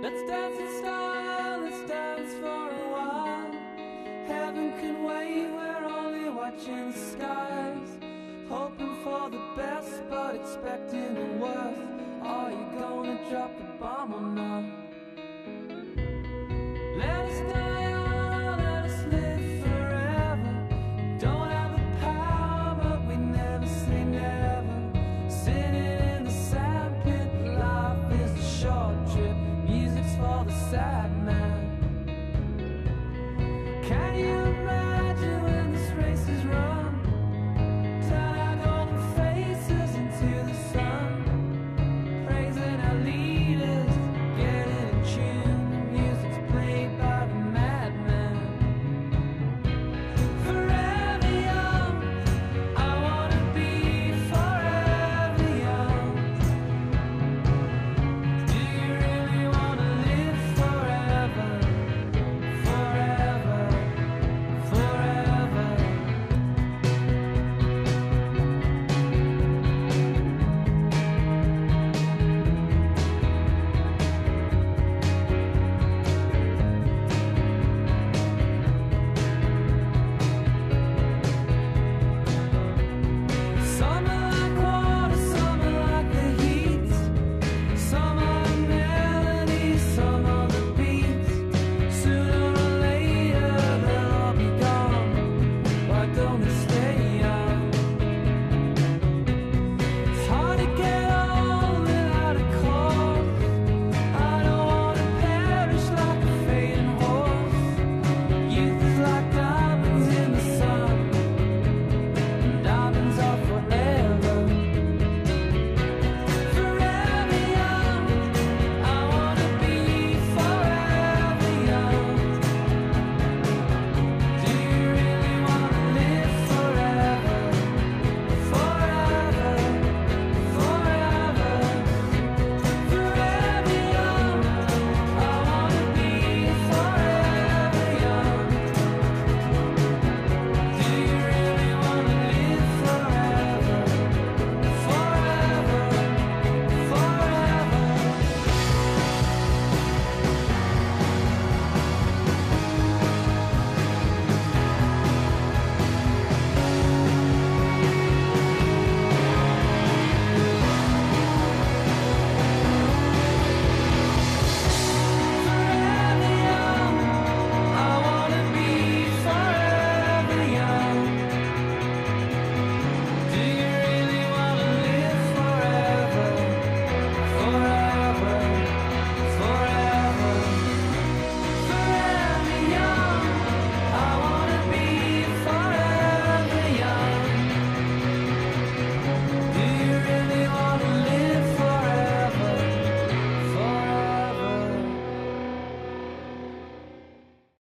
Let's dance in style, let's dance for a while. Heaven can wait, we're only watching the skies. Hoping for the best, but expecting the worst. Are you gonna drop the bomb or not? Let us dance.